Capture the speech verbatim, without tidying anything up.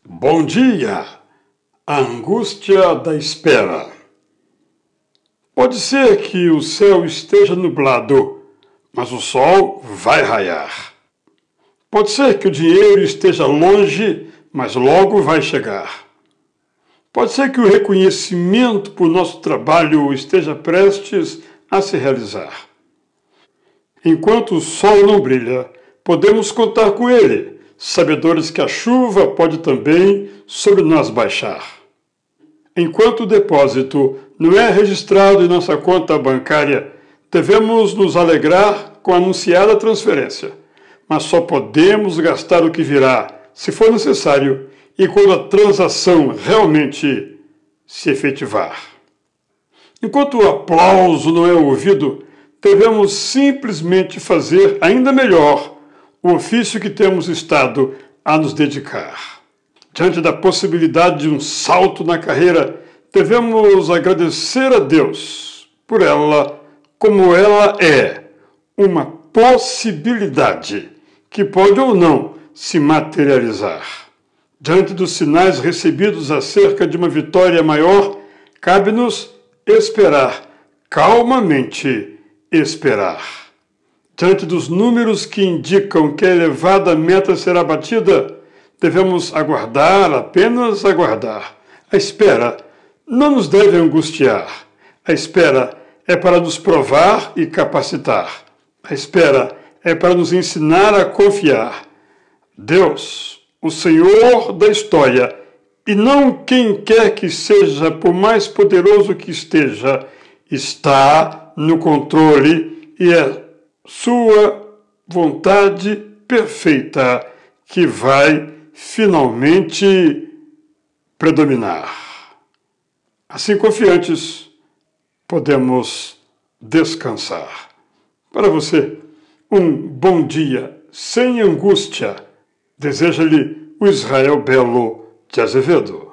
Bom dia! A angústia da espera. Pode ser que o céu esteja nublado, mas o sol vai raiar. Pode ser que o dinheiro esteja longe, mas logo vai chegar. Pode ser que o reconhecimento por nosso trabalho esteja prestes a se realizar. Enquanto o sol não brilha, podemos contar com ele, sabedores que a chuva pode também sobre nós baixar. Enquanto o depósito não é registrado em nossa conta bancária, devemos nos alegrar com a anunciada transferência, mas só podemos gastar o que virá, se for necessário, e quando a transação realmente se efetivar. Enquanto o aplauso não é ouvido, devemos simplesmente fazer ainda melhor o ofício que temos estado a nos dedicar. Diante da possibilidade de um salto na carreira, devemos agradecer a Deus por ela como ela é, uma possibilidade que pode ou não se materializar. Diante dos sinais recebidos acerca de uma vitória maior, cabe-nos esperar, calmamente esperar. Diante dos números que indicam que a elevada meta será batida, devemos aguardar, apenas aguardar. A espera não nos deve angustiar. A espera é para nos provar e capacitar. A espera é para nos ensinar a confiar. Deus, o Senhor da história, e não quem quer que seja, por mais poderoso que esteja, está no controle e é sua vontade perfeita que vai finalmente predominar. Assim, confiantes, podemos descansar. Para você, um bom dia sem angústia. Deseja-lhe o Israel Belo de Azevedo.